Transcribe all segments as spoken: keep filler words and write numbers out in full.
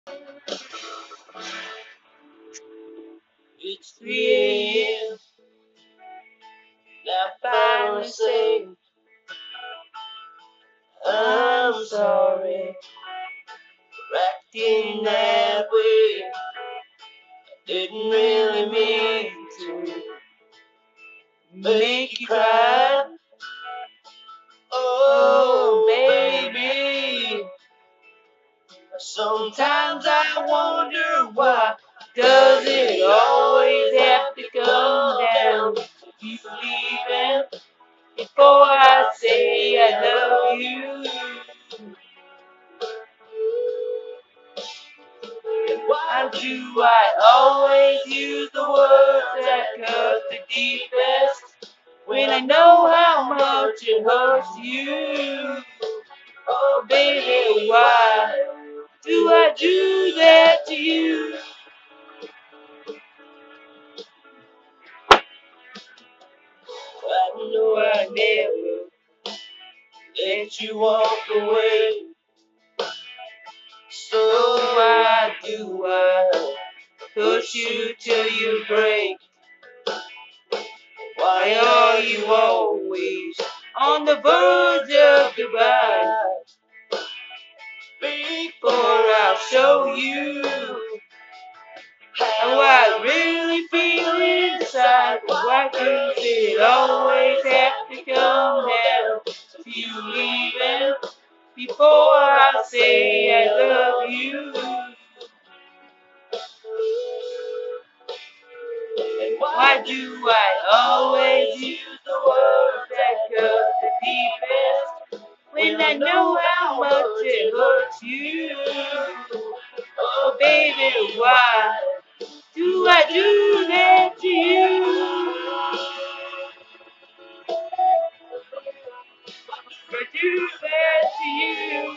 It's three a m I finally say I'm sorry for acting that way. Didn't really mean to make you cry. Oh, baby. Sometimes I wonder why does it always have to come down to you leaving before I say I love you? And why do I always use the words that cut the deepest when I know how much it hurts you? Oh, baby, why do I do that to you? I know I never let you walk away. So why do I push you till you break? Why are you always on the verge of goodbye? Before I'll show you how I really feel inside. Why does it always have to come down to you leaving before I say I love you? And why do I always use the words that cut the deepest when I know how much it hurts you? Oh, baby, why do I do that to you? I do that to you.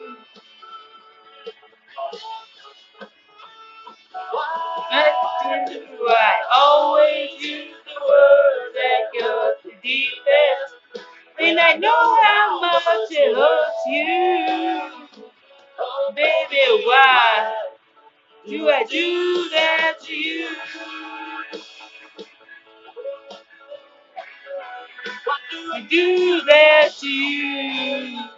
Why do I always use the words that cut the deepest when I know how much it hurts you? Oh, baby, why do I do that to you? I do that to you.